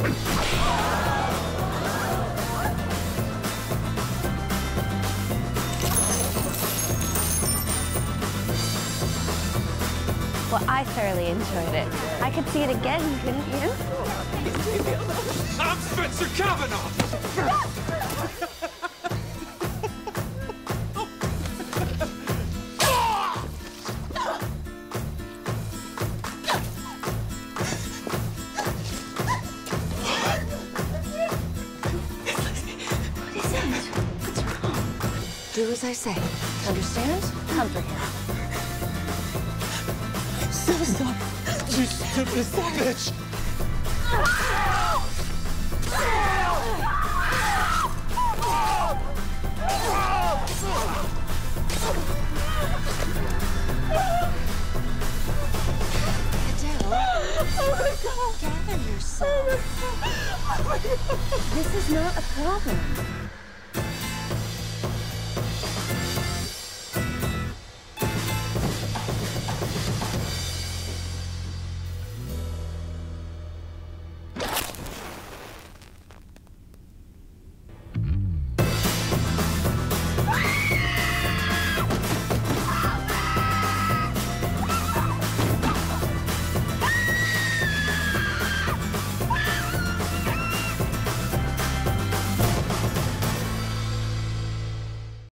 Well, I thoroughly enjoyed it. I could see it again, couldn't you? I'm Spencer Kavanaugh! Do as I say. Understand? Comfort him. Stop! You stupid son of a bitch! Gather yourself. This is not a problem.